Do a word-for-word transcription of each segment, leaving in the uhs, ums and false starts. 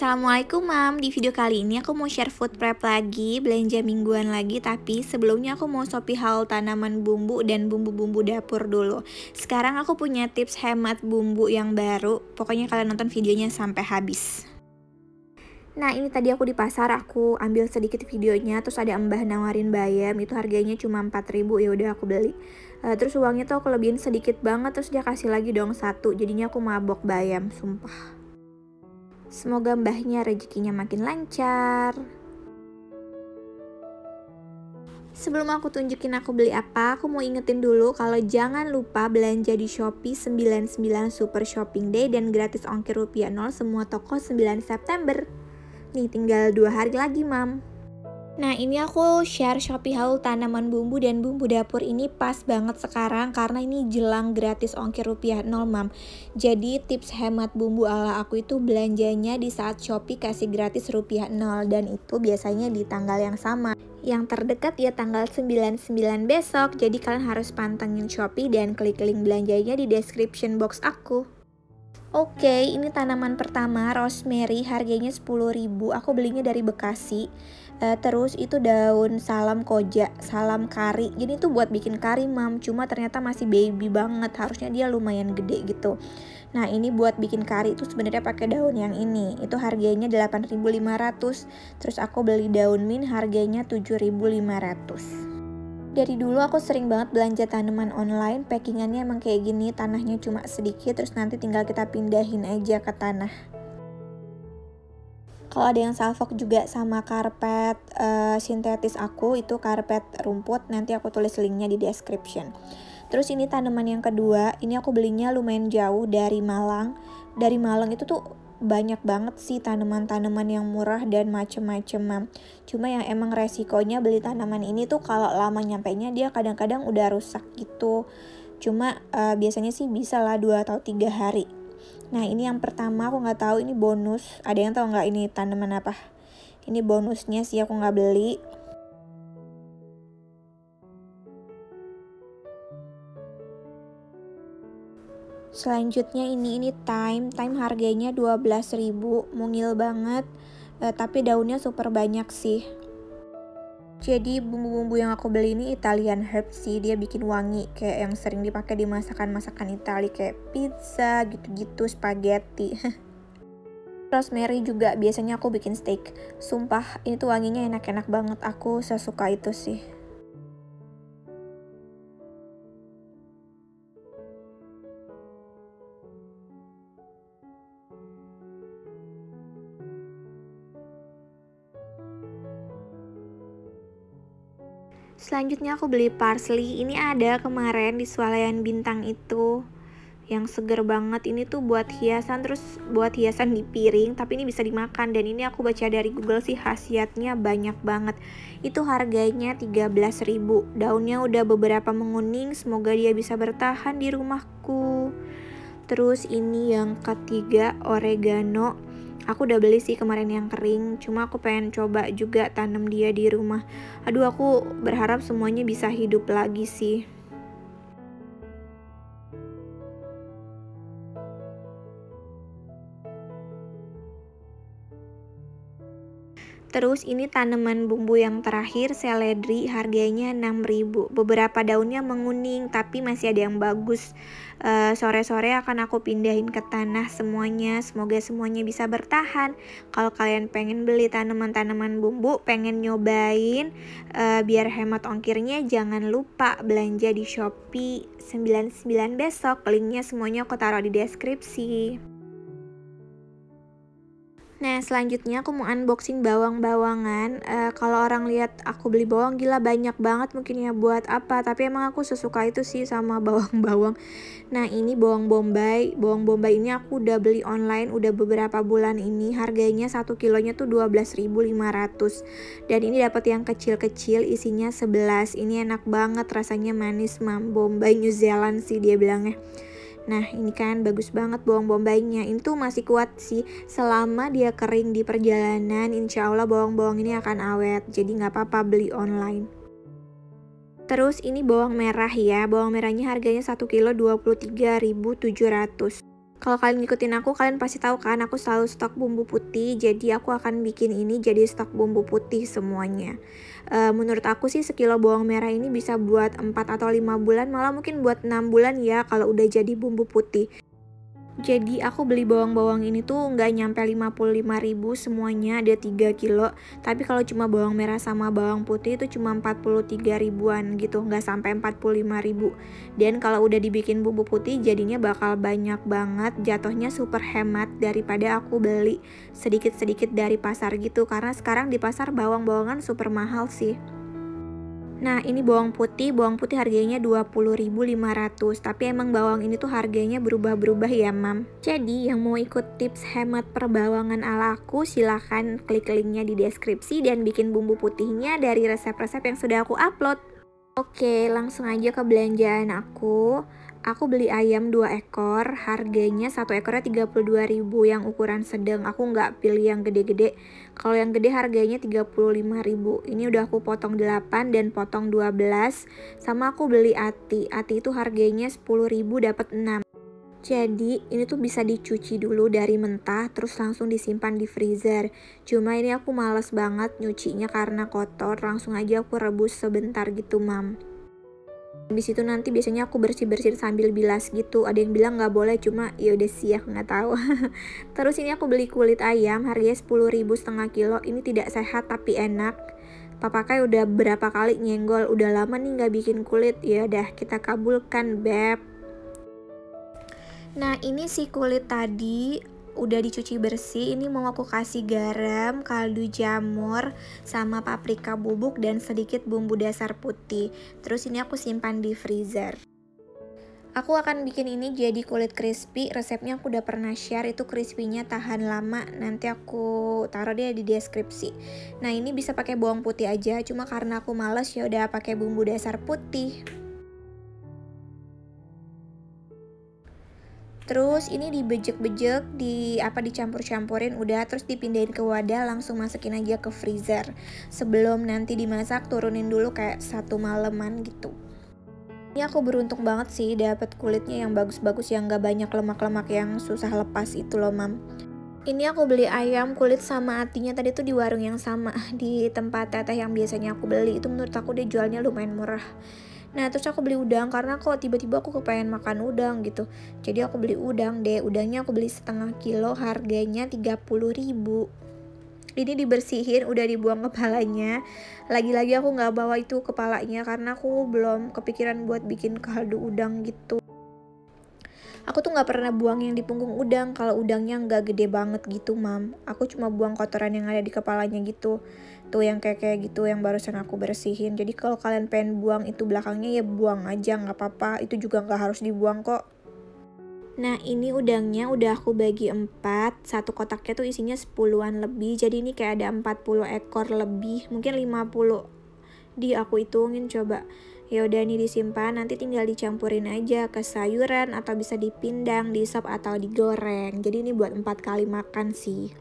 Assalamualaikum Mam, di video kali ini aku mau share food prep lagi, belanja mingguan lagi. Tapi sebelumnya aku mau shopee haul tanaman bumbu dan bumbu-bumbu dapur dulu. Sekarang aku punya tips hemat bumbu yang baru, pokoknya kalian nonton videonya sampai habis. Nah ini tadi aku di pasar, aku ambil sedikit videonya, terus ada mbah nawarin bayam, itu harganya cuma empat ribu, ya udah aku beli. Uh, terus uangnya tuh aku lebihin sedikit banget, terus dia kasih lagi dong satu, jadinya aku mabok bayam, sumpah. Semoga mbahnya rezekinya makin lancar. Sebelum aku tunjukin aku beli apa, aku mau ingetin dulu kalau jangan lupa belanja di Shopee sembilan puluh sembilan Super Shopping Day dan gratis ongkir rupiah nol semua toko sembilan September. Nih tinggal dua hari lagi, Mam. Nah ini aku share Shopee haul tanaman bumbu dan bumbu dapur ini pas banget sekarang karena ini jelang gratis ongkir rupiah nol, Mam. Jadi tips hemat bumbu ala aku itu belanjanya di saat Shopee kasih gratis rupiah nol, dan itu biasanya di tanggal yang sama. Yang terdekat ya tanggal sembilan puluh sembilan besok, jadi kalian harus pantengin Shopee dan klik link belanjanya di description box aku. Oke, okay, ini tanaman pertama, rosemary, harganya sepuluh ribu. Aku belinya dari Bekasi. Uh, terus itu daun salam koja, salam kari. Jadi itu buat bikin kari, Mam. Cuma ternyata masih baby banget. Harusnya dia lumayan gede gitu. Nah, ini buat bikin kari itu sebenarnya pakai daun yang ini. Itu harganya delapan ribu lima ratus. Terus aku beli daun mint harganya tujuh ribu lima ratus. Dari dulu aku sering banget belanja tanaman online, packingannya emang kayak gini, tanahnya cuma sedikit, terus nanti tinggal kita pindahin aja ke tanah. Kalau ada yang salvok juga sama karpet uh, sintetis aku, itu karpet rumput, nanti aku tulis linknya di description. Terus ini tanaman yang kedua, ini aku belinya lumayan jauh dari Malang. Dari Malang itu tuh banyak banget sih tanaman-tanaman yang murah dan macem-macem, Mam. Cuma yang emang resikonya beli tanaman ini tuh kalau lama nyampainya dia kadang-kadang udah rusak gitu. Cuma uh, biasanya sih bisa lah dua atau tiga hari. Nah ini yang pertama, aku nggak tahu ini bonus. Ada yang tahu nggak ini tanaman apa? Ini bonusnya sih, aku nggak beli. Selanjutnya ini ini thyme, thyme harganya dua belas ribu, mungil banget, eh, tapi daunnya super banyak sih. Jadi bumbu-bumbu yang aku beli ini Italian herb sih, dia bikin wangi kayak yang sering dipakai di masakan-masakan Itali kayak pizza gitu-gitu, spaghetti. Rosemary juga biasanya aku bikin steak. Sumpah ini tuh wanginya enak-enak banget, aku sesuka itu sih. Selanjutnya aku beli parsley. Ini ada kemarin di swalayan bintang itu, yang seger banget. Ini tuh buat hiasan, terus buat hiasan di piring, tapi ini bisa dimakan. Dan ini aku baca dari Google sih khasiatnya banyak banget. Itu harganya tiga belas ribu. Daunnya udah beberapa menguning, semoga dia bisa bertahan di rumahku. Terus ini yang ketiga, oregano. Aku udah beli sih kemarin yang kering, cuma aku pengen coba juga tanam dia di rumah. Aduh, aku berharap semuanya bisa hidup lagi sih. Terus ini tanaman bumbu yang terakhir, seledri, harganya enam ribu. Beberapa daunnya menguning tapi masih ada yang bagus. Uh, sore-sore akan aku pindahin ke tanah semuanya. Semoga semuanya bisa bertahan. Kalau kalian pengen beli tanaman-tanaman bumbu, pengen nyobain uh, biar hemat ongkirnya, jangan lupa belanja di Shopee sembilan puluh sembilan besok. Linknya semuanya aku taruh di deskripsi. Nah selanjutnya aku mau unboxing bawang-bawangan. uh, Kalau orang lihat aku beli bawang, gila banyak banget mungkin ya, buat apa. Tapi emang aku sesuka itu sih sama bawang-bawang. Nah ini bawang bombay. Bawang bombay ini aku udah beli online udah beberapa bulan ini. Harganya satu kilonya tuh dua belas ribu lima ratus. Dan ini dapat yang kecil-kecil, isinya sebelas. Ini enak banget, rasanya manis, Mam. Bombay New Zealand sih dia bilangnya. Nah ini kan bagus banget bawang bombaynya. Ini tuh masih kuat sih, selama dia kering di perjalanan, insya Allah bawang-bawang ini akan awet. Jadi gak apa-apa beli online. Terus ini bawang merah ya. Bawang merahnya harganya satu kilo dua puluh tiga ribu tujuh ratus. Kalau kalian ngikutin aku, kalian pasti tahu kan aku selalu stok bumbu putih. Jadi aku akan bikin ini jadi stok bumbu putih semuanya. E, menurut aku sih sekilo bawang merah ini bisa buat empat atau lima bulan, malah mungkin buat enam bulan ya kalau udah jadi bumbu putih. Jadi aku beli bawang-bawang ini tuh nggak nyampe lima puluh lima ribu semuanya, ada tiga kilo. Tapi kalau cuma bawang merah sama bawang putih itu cuma empat puluh tiga ribuan gitu, nggak sampai empat puluh lima ribu. Dan kalau udah dibikin bumbu putih jadinya bakal banyak banget, jatuhnya super hemat daripada aku beli sedikit-sedikit dari pasar gitu. Karena sekarang di pasar bawang-bawangan super mahal sih. Nah ini bawang putih, bawang putih harganya dua puluh ribu lima ratus. Tapi emang bawang ini tuh harganya berubah-berubah ya mam. Jadi yang mau ikut tips hemat perbawangan ala aku, silahkan klik linknya di deskripsi dan bikin bumbu putihnya dari resep-resep yang sudah aku upload. Oke, langsung aja ke belanjaan aku. Aku beli ayam dua ekor, harganya satu ekornya tiga puluh dua ribu yang ukuran sedang. Aku nggak pilih yang gede-gede. Kalau yang gede harganya tiga puluh lima ribu. Ini udah aku potong delapan dan potong dua belas. Sama aku beli ati. Ati itu harganya sepuluh ribu dapat enam. Jadi ini tuh bisa dicuci dulu dari mentah terus langsung disimpan di freezer. Cuma ini aku males banget nyucinya karena kotor. Langsung aja aku rebus sebentar gitu mam. Habis itu nanti biasanya aku bersih-bersihin sambil bilas gitu. Ada yang bilang nggak boleh, cuma ya udah sih aku nggak tahu. Terus ini aku beli kulit ayam harganya sepuluh ribu setengah kilo. Ini tidak sehat tapi enak. Papa kayak udah berapa kali nyenggol, udah lama nih nggak bikin kulit. Ya udah kita kabulkan beb. Nah ini si kulit tadi udah dicuci bersih. Ini mau aku kasih garam, kaldu jamur, sama paprika bubuk dan sedikit bumbu dasar putih. Terus ini aku simpan di freezer. Aku akan bikin ini jadi kulit crispy. Resepnya aku udah pernah share, itu crispy-nya tahan lama. Nanti aku taruh dia di deskripsi. Nah ini bisa pakai bawang putih aja, cuma karena aku males ya udah pakai bumbu dasar putih. Terus ini dibejek-bejek, di apa dicampur-campurin udah, terus dipindahin ke wadah, langsung masukin aja ke freezer. Sebelum nanti dimasak turunin dulu kayak satu maleman gitu. Ini aku beruntung banget sih dapet kulitnya yang bagus-bagus, yang gak banyak lemak-lemak yang susah lepas itu loh mam. Ini aku beli ayam kulit sama atinya tadi tuh di warung yang sama, di tempat teteh yang biasanya aku beli. Itu menurut aku dia jualnya lumayan murah. Nah terus aku beli udang karena kok tiba-tiba aku kepengen makan udang gitu. Jadi aku beli udang deh. Udangnya aku beli setengah kilo, harganya tiga puluh ribu. Ini dibersihin, udah dibuang kepalanya. Lagi-lagi aku gak bawa itu kepalanya karena aku belum kepikiran buat bikin kaldu udang gitu. Aku tuh gak pernah buang yang di punggung udang. Kalau udangnya gak gede banget gitu mam. Aku cuma buang kotoran yang ada di kepalanya gitu. Tuh yang kayak-kayak gitu yang barusan aku bersihin. Jadi kalau kalian pengen buang itu belakangnya ya buang aja, gak apa-apa. Itu juga gak harus dibuang kok. Nah ini udangnya udah aku bagi empat. Satu kotaknya tuh isinya sepuluhan lebih. Jadi ini kayak ada empat puluh ekor lebih. Mungkin lima puluh. Di aku hitungin coba. Ya udah nih disimpan, nanti tinggal dicampurin aja ke sayuran atau bisa dipindang, di sop atau digoreng. Jadi ini buat empat kali makan sih.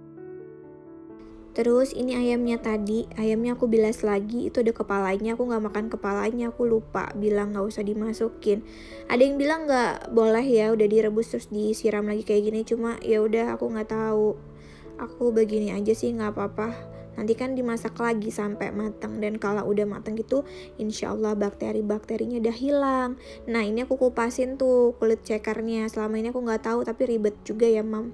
Terus ini ayamnya tadi, ayamnya aku bilas lagi, itu ada kepalanya, aku nggak makan kepalanya, aku lupa bilang nggak usah dimasukin. Ada yang bilang nggak boleh ya, udah direbus terus disiram lagi kayak gini, cuma ya udah aku nggak tahu. Aku begini aja sih nggak apa-apa. Nanti kan dimasak lagi sampai matang, dan kalau udah matang gitu insya Allah bakteri-bakterinya udah hilang. Nah ini aku kupasin tuh kulit cekernya, selama ini aku nggak tahu tapi ribet juga ya mam.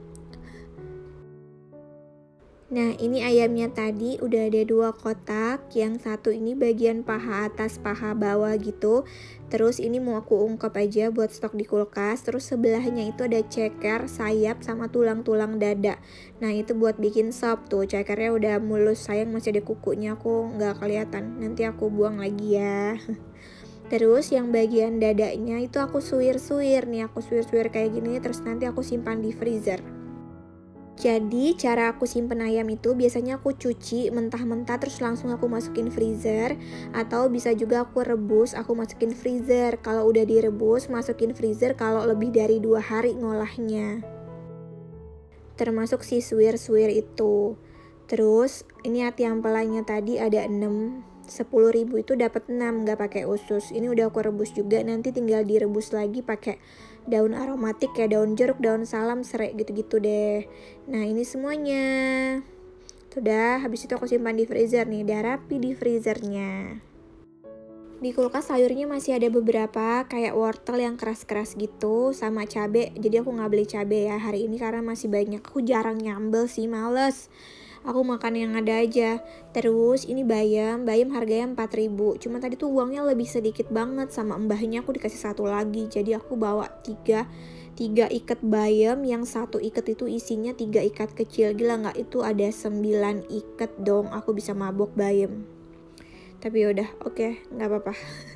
Nah ini ayamnya tadi udah ada dua kotak, yang satu ini bagian paha atas paha bawah gitu. Terus ini mau aku ungkap aja buat stok di kulkas. Terus sebelahnya itu ada ceker, sayap, sama tulang-tulang dada. Nah itu buat bikin sop tuh, cekernya udah mulus, sayang masih ada kukunya, aku nggak kelihatan, nanti aku buang lagi ya. Terus yang bagian dadanya itu aku suwir-suwir nih, aku suwir-suwir kayak gini, terus nanti aku simpan di freezer. Jadi cara aku simpen ayam itu biasanya aku cuci mentah-mentah terus langsung aku masukin freezer, atau bisa juga aku rebus aku masukin freezer. Kalau udah direbus masukin freezer kalau lebih dari dua hari ngolahnya. Termasuk si suwir-suwir itu. Terus ini hati ampelanya tadi ada enam. sepuluh ribu itu dapat enam, nggak pakai usus. Ini udah aku rebus juga, nanti tinggal direbus lagi pakai daun aromatik kayak daun jeruk, daun salam, serai gitu-gitu deh. Nah ini semuanya sudah, habis itu aku simpan di freezer nih, udah rapi di freezernya. Di kulkas sayurnya masih ada beberapa kayak wortel yang keras-keras gitu sama cabe. Jadi aku nggak beli cabe ya hari ini karena masih banyak. Aku jarang nyambel sih, males. Aku makan yang ada aja. Terus ini bayam, bayam harganya empat ribu. Cuma tadi tuh uangnya lebih sedikit banget, sama mbahnya aku dikasih satu lagi. Jadi aku bawa tiga, tiga ikat bayam, yang satu ikat itu isinya tiga ikat kecil. Gila nggak? Itu ada sembilan ikat dong. Aku bisa mabok bayam. Tapi yaudah, oke, okay, nggak apa-apa.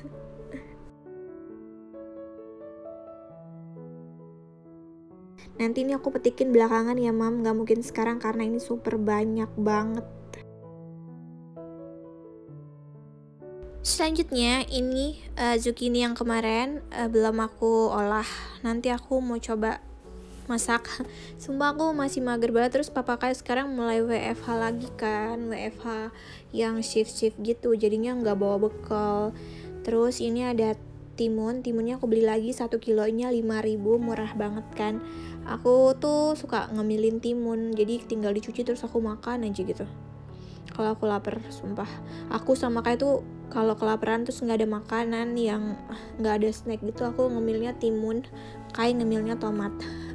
Nanti ini aku petikin belakangan ya mam, nggak mungkin sekarang karena ini super banyak banget. Selanjutnya ini uh, zucchini yang kemarin uh, belum aku olah. Nanti aku mau coba masak. Sumpah aku masih mager banget. Terus papa kayak sekarang mulai W F H lagi kan, W F H yang shift-shift gitu, jadinya nggak bawa bekal. Terus ini ada timun, timunnya aku beli lagi satu kilonya lima ribu, murah banget kan. Aku tuh suka ngemilin timun, jadi tinggal dicuci terus aku makan aja gitu kalau aku lapar. Sumpah aku sama kayak tuh kalau kelaparan terus nggak ada makanan yang nggak ada snack gitu, aku ngemilnya timun, kayak ngemilnya tomat.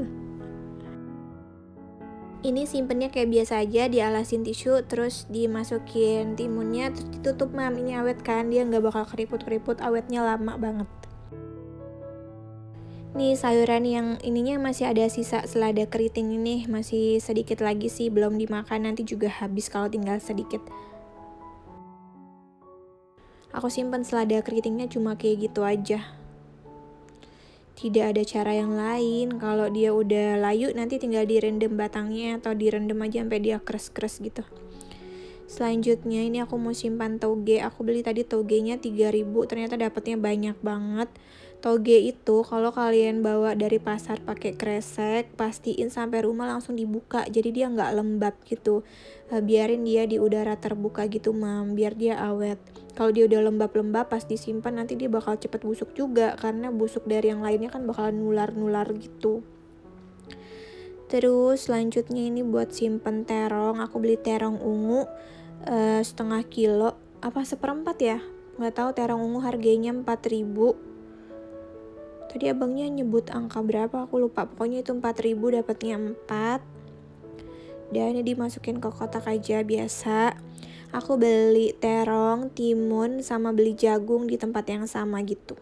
Ini simpennya kayak biasa aja, dialasin tisu, terus dimasukin timunnya, terus ditutup mam. Ini awet kan, dia nggak bakal keriput-keriput, awetnya lama banget. Nih sayuran yang ininya masih ada sisa selada keriting ini, masih sedikit lagi sih, belum dimakan, nanti juga habis kalau tinggal sedikit. Aku simpen selada keritingnya cuma kayak gitu aja. Tidak ada cara yang lain. Kalau dia udah layu nanti tinggal direndam batangnya atau direndam aja sampai dia keras-keras gitu. Selanjutnya ini aku mau simpan toge. Aku beli tadi togenya tiga ribu, ternyata dapatnya banyak banget. Toge itu kalau kalian bawa dari pasar pakai kresek, pastiin sampai rumah langsung dibuka, jadi dia nggak lembab gitu. Biarin dia di udara terbuka gitu mam, biar dia awet. Kalau dia udah lembab-lembab pas disimpan nanti dia bakal cepet busuk juga, karena busuk dari yang lainnya kan bakal nular-nular gitu. Terus selanjutnya ini buat simpen terong, aku beli terong ungu uh, setengah kilo, apa seperempat ya, nggak tahu. Terong ungu harganya empat ribu. Tadi abangnya nyebut angka berapa aku lupa, pokoknya itu empat ribu, dapatnya empat. Dan ini dimasukin ke kotak aja biasa. Aku beli terong, timun, sama beli jagung di tempat yang sama gitu.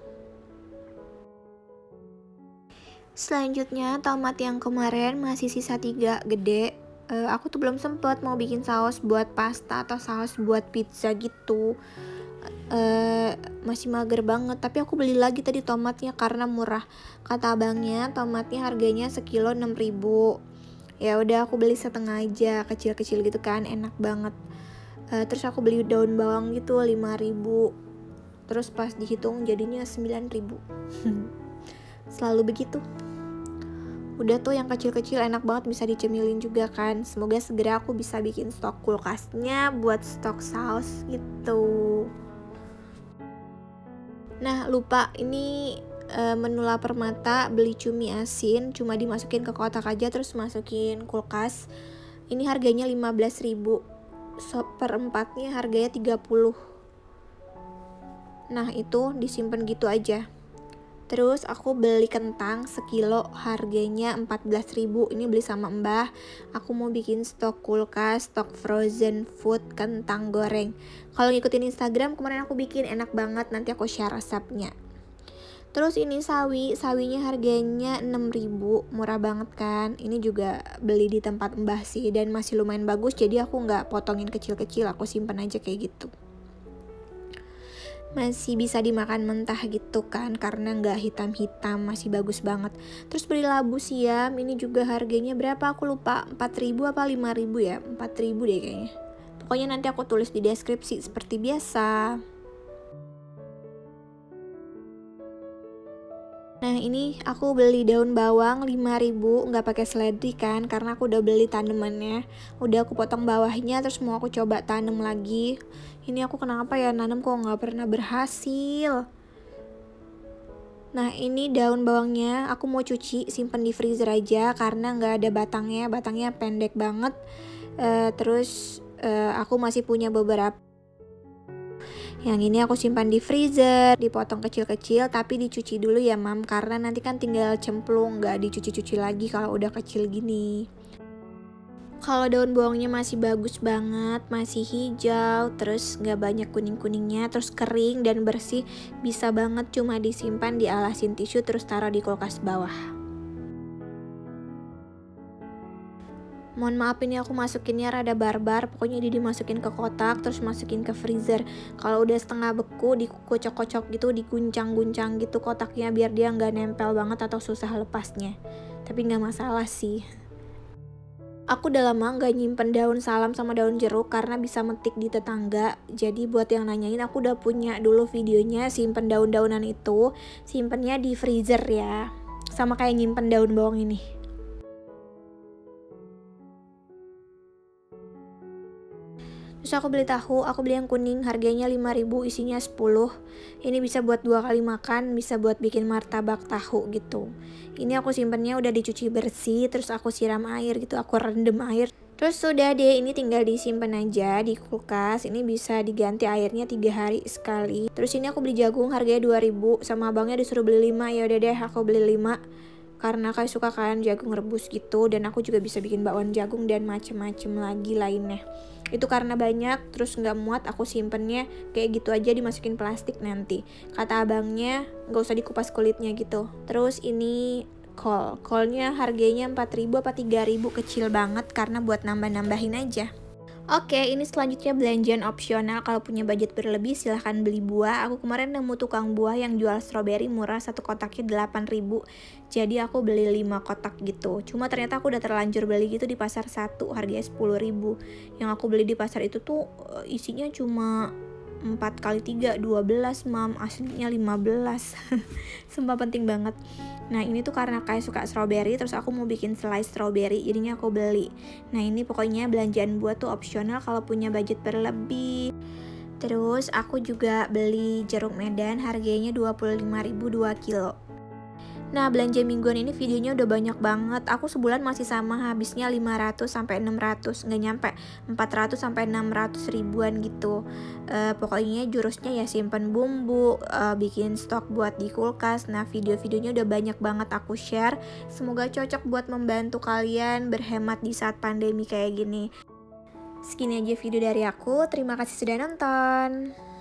Selanjutnya tomat yang kemarin masih sisa tiga gede. Uh, aku tuh belum sempet mau bikin saus buat pasta atau saus buat pizza gitu. Uh, masih mager banget, tapi aku beli lagi tadi tomatnya karena murah. Kata abangnya tomatnya harganya sekilo enam ribu. Ya udah aku beli setengah aja, kecil-kecil gitu kan, enak banget. Uh, terus aku beli daun bawang gitu lima ribu. Terus pas dihitung jadinya sembilan ribu. Selalu begitu. Udah tuh yang kecil-kecil enak banget, bisa dicemilin juga kan. Semoga segera aku bisa bikin stok kulkasnya buat stok saus gitu. Nah lupa, ini uh, menu lapar mata, beli cumi asin, cuma dimasukin ke kotak aja terus masukin kulkas. Ini harganya lima belas ribu, seperempatnya harganya tiga puluh. Nah itu disimpan gitu aja. Terus aku beli kentang sekilo, harganya empat belas ribu. Ini beli sama mbah. Aku mau bikin stok kulkas, stok frozen food, kentang goreng. Kalau ngikutin Instagram kemarin aku bikin, enak banget, nanti aku share resepnya. Terus ini sawi, sawinya harganya enam ribu, murah banget kan. Ini juga beli di tempat mbah sih, dan masih lumayan bagus, jadi aku nggak potongin kecil-kecil, aku simpan aja kayak gitu. Masih bisa dimakan mentah gitu kan, karena nggak hitam-hitam, masih bagus banget. Terus beli labu siam, ini juga harganya berapa aku lupa, empat ribu apa lima ribu ya, empat ribu deh kayaknya. Pokoknya nanti aku tulis di deskripsi seperti biasa. Nah ini aku beli daun bawang lima ribu, nggak pakai seledri kan, karena aku udah beli tanamannya. Udah aku potong bawahnya, terus mau aku coba tanam lagi. Ini aku kenapa ya nanam kok nggak pernah berhasil. Nah ini daun bawangnya aku mau cuci, simpen di freezer aja karena nggak ada batangnya, batangnya pendek banget. Uh, terus uh, aku masih punya beberapa. Yang ini aku simpan di freezer, dipotong kecil-kecil tapi dicuci dulu ya mam, karena nanti kan tinggal cemplung, nggak dicuci-cuci lagi kalau udah kecil gini. Kalau daun bawangnya masih bagus banget, masih hijau, terus nggak banyak kuning-kuningnya, terus kering dan bersih, bisa banget cuma disimpan di alasin tisu terus taruh di kulkas bawah. Mohon maaf ini aku masukinnya rada barbar, pokoknya ini dimasukin ke kotak terus masukin ke freezer. Kalau udah setengah beku dikocok-kocok gitu, diguncang-guncang gitu kotaknya biar dia nggak nempel banget atau susah lepasnya. Tapi nggak masalah sih. Aku udah lama nggak nyimpen daun salam sama daun jeruk karena bisa metik di tetangga. Jadi buat yang nanyain, aku udah punya dulu videonya simpen daun-daunan itu, simpennya di freezer ya. Sama kayak nyimpen daun bawang ini. Terus aku beli tahu, aku beli yang kuning, harganya lima ribu, isinya sepuluh. Ini bisa buat dua kali makan, bisa buat bikin martabak tahu gitu. Ini aku simpennya udah dicuci bersih, terus aku siram air gitu, aku rendam air. Terus sudah deh, ini tinggal disimpan aja di kulkas. Ini bisa diganti airnya tiga hari sekali. Terus ini aku beli jagung, harganya dua ribu, sama abangnya disuruh beli lima. Ya udah deh, aku beli lima. Karena kayak suka kan jagung rebus gitu, dan aku juga bisa bikin bakwan jagung dan macem-macem lagi lainnya. Itu karena banyak, terus nggak muat, aku simpennya kayak gitu aja dimasukin plastik nanti. Kata abangnya nggak usah dikupas kulitnya gitu. Terus ini kol, kolnya harganya empat ribu apa tiga ribu, kecil banget karena buat nambah-nambahin aja. Oke, ini selanjutnya belanjaan opsional. Kalau punya budget berlebih silahkan beli buah. Aku kemarin nemu tukang buah yang jual stroberi murah, satu kotaknya delapan ribu. Jadi aku beli lima kotak gitu. Cuma ternyata aku udah terlanjur beli gitu di pasar satu, harganya sepuluh ribu. Yang aku beli di pasar itu tuh isinya cuma empat kali tiga, dua belas mam, aslinya lima belas. Sumpah penting banget. Nah ini tuh karena kayak suka strawberry, terus aku mau bikin selai strawberry, jadinya aku beli. Nah ini pokoknya belanjaan buat tuh opsional kalau punya budget berlebih. Terus aku juga beli jeruk medan, harganya dua puluh lima ribu dua kilo. Nah belanja mingguan ini videonya udah banyak banget. Aku sebulan masih sama habisnya lima ratus sampai enam ratus, nggak nyampe empat ratus sampai enam ratus ribuan gitu. E, pokoknya jurusnya ya simpen bumbu, e, bikin stok buat di kulkas. Nah video-videonya udah banyak banget aku share. Semoga cocok buat membantu kalian berhemat di saat pandemi kayak gini. Segini aja video dari aku. Terima kasih sudah nonton.